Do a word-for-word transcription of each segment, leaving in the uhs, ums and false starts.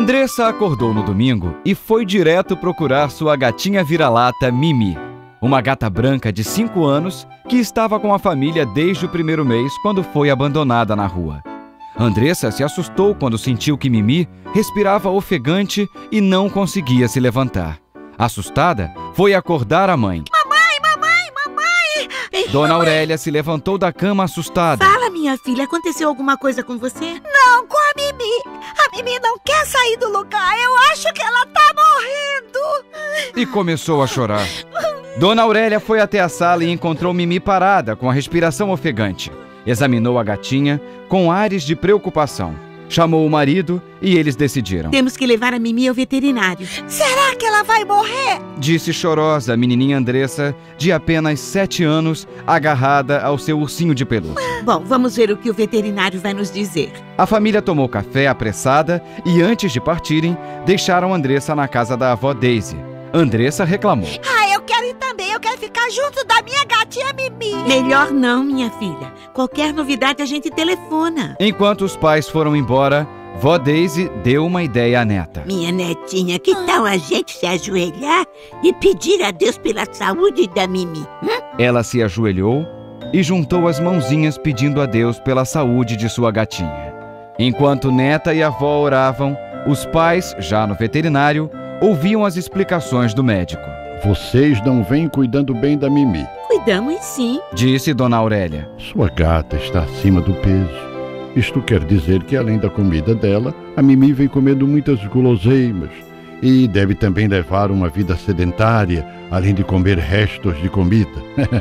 Andressa acordou no domingo e foi direto procurar sua gatinha vira-lata Mimi, uma gata branca de cinco anos que estava com a família desde o primeiro mês quando foi abandonada na rua. Andressa se assustou quando sentiu que Mimi respirava ofegante e não conseguia se levantar. Assustada, foi acordar a mãe. Mamãe, mamãe, mamãe! Dona Aurélia se levantou da cama assustada. Fala, minha filha, aconteceu alguma coisa com você? Não, com a Mimi. A Mimi não quer sair do lugar. Eu acho que ela tá morrendo. E começou a chorar. Dona Aurélia foi até a sala e encontrou Mimi parada, com a respiração ofegante. Examinou a gatinha com ares de preocupação. Chamou o marido e eles decidiram. Temos que levar a Mimi ao veterinário. Será que ela vai morrer? Disse chorosa a menininha Andressa, de apenas sete anos, agarrada ao seu ursinho de pelúcia. Bom, vamos ver o que o veterinário vai nos dizer. A família tomou café apressada e, antes de partirem, deixaram Andressa na casa da avó Daisy. Andressa reclamou. Ah, eu quero ir também. Eu quero ficar junto da minha gatinha Mimi. Melhor não, minha filha. Qualquer novidade a gente telefona. Enquanto os pais foram embora, vó Daisy deu uma ideia à neta. Minha netinha, que tal a gente se ajoelhar e pedir a Deus pela saúde da Mimi? Hum? Ela se ajoelhou e juntou as mãozinhas pedindo a Deus pela saúde de sua gatinha. Enquanto neta e avó oravam, os pais, já no veterinário, ouviam as explicações do médico. Vocês não vêm cuidando bem da Mimi. Cuidamos sim, disse Dona Aurélia. Sua gata está acima do peso. Isto quer dizer que, além da comida dela, a Mimi vem comendo muitas guloseimas e deve também levar uma vida sedentária, além de comer restos de comida.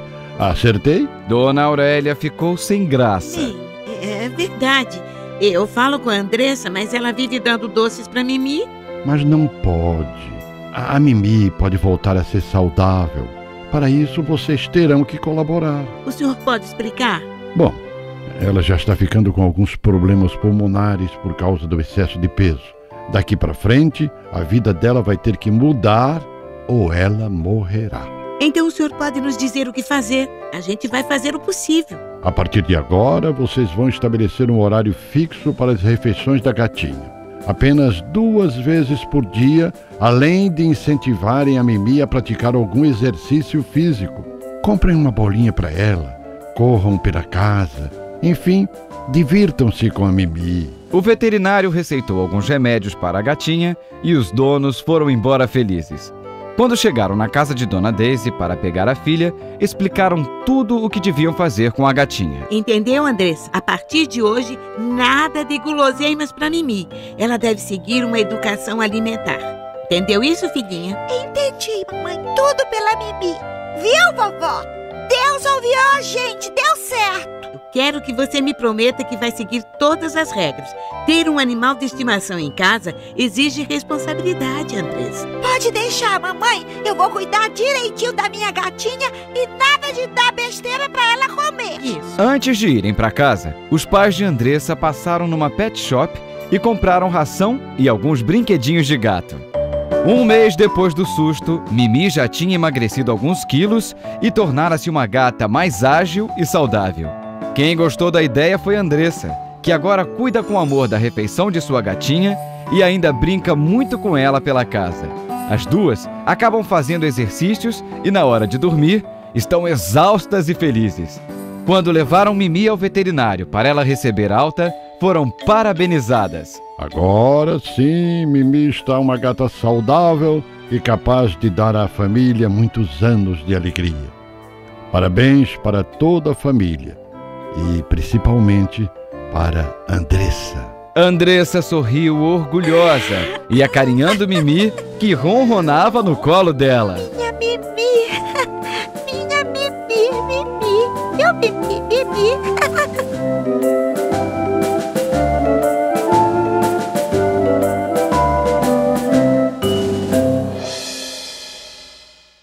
Acertei? Dona Aurélia ficou sem graça. Sim, é verdade. Eu falo com a Andressa, mas ela vive dando doces para Mimi. Mas não pode. A Mimi pode voltar a ser saudável. Para isso, vocês terão que colaborar. O senhor pode explicar? Bom, ela já está ficando com alguns problemas pulmonares por causa do excesso de peso. Daqui para frente, a vida dela vai ter que mudar ou ela morrerá. Então o senhor pode nos dizer o que fazer. A gente vai fazer o possível. A partir de agora, vocês vão estabelecer um horário fixo para as refeições da gatinha. Apenas duas vezes por dia, além de incentivarem a Mimi a praticar algum exercício físico. Comprem uma bolinha para ela, corram pela casa, enfim, divirtam-se com a Mimi. O veterinário receitou alguns remédios para a gatinha e os donos foram embora felizes. Quando chegaram na casa de Dona Daisy para pegar a filha, explicaram tudo o que deviam fazer com a gatinha. Entendeu, Andressa? A partir de hoje, nada de guloseimas para Mimi. Ela deve seguir uma educação alimentar. Entendeu isso, filhinha? Entendi, mamãe. Tudo pela Mimi. Viu, vovó? Deus ouviu a gente. Deu certo. Eu quero que você me prometa que vai seguir todas as regras. Ter um animal de estimação em casa exige responsabilidade, Andressa. Pode deixar, mamãe. Eu vou cuidar direitinho da minha gatinha e nada de dar besteira pra ela comer. Isso. Antes de irem para casa, os pais de Andressa passaram numa pet shop e compraram ração e alguns brinquedinhos de gato. Um mês depois do susto, Mimi já tinha emagrecido alguns quilos e tornara-se uma gata mais ágil e saudável. Quem gostou da ideia foi Andressa, que agora cuida com amor da refeição de sua gatinha e ainda brinca muito com ela pela casa. As duas acabam fazendo exercícios e, na hora de dormir, estão exaustas e felizes. Quando levaram Mimi ao veterinário para ela receber alta, foram parabenizadas. Agora sim, Mimi está uma gata saudável e capaz de dar à família muitos anos de alegria. Parabéns para toda a família e, principalmente, para Andressa. Andressa sorriu orgulhosa e acarinhando Mimi, que ronronava no colo dela. Minha Mimi. Minha Mimi, Mimi. Meu Mimi, Mimi.